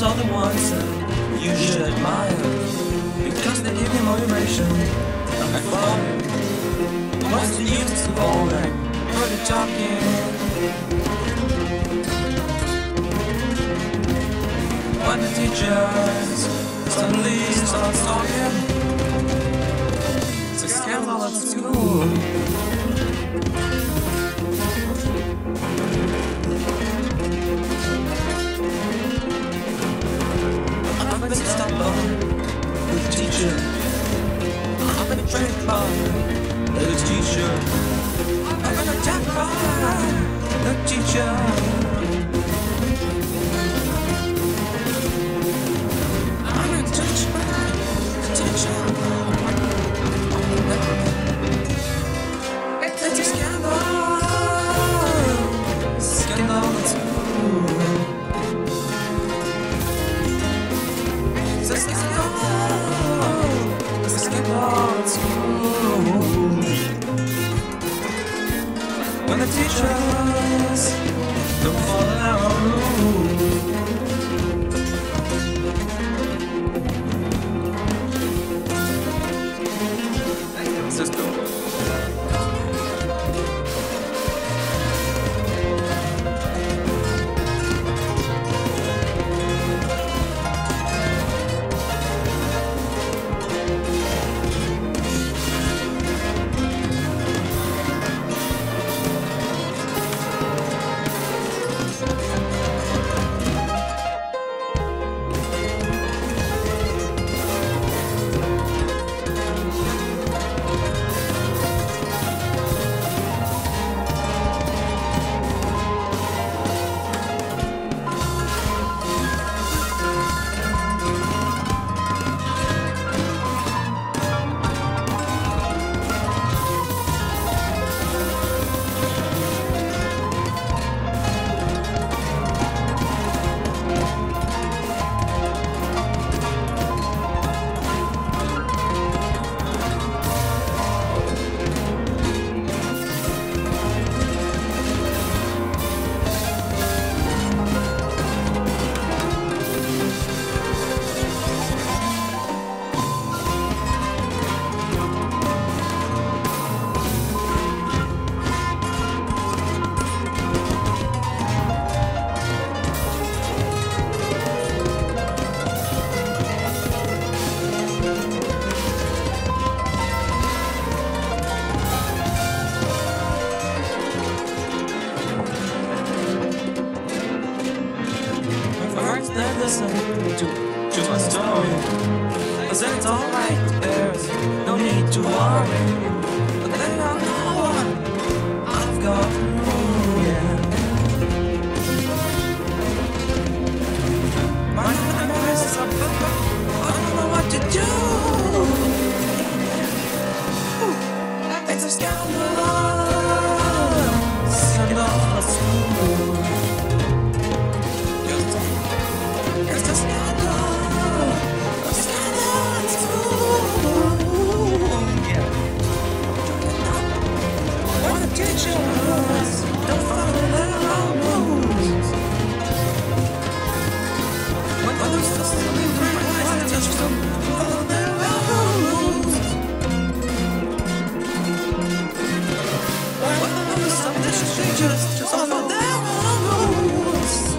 teachers are the ones that you should admire, because they give you motivation and fire. What's the use of all that pretty talking? When the teachers suddenly start talking, it's a scandal at school. I've been stopped by the teacher. I've been trained by the teacher. I've been attacked by the teacher. I've been touched by the teacher. It's a scandal. Scandal at school. When the teachers don't follow our rules, let's go. Then listen to my story. I said it's alright, there's no need to worry. But then I know what I've got through, yeah. My nightmares is up, I don't know what to do. It's a scandal. Scandal at school. It's a scandal at school. Yeah. When the teachers don't follow their own rules. When the teachers don't follow their own rules. When some teachers just follow their own rules.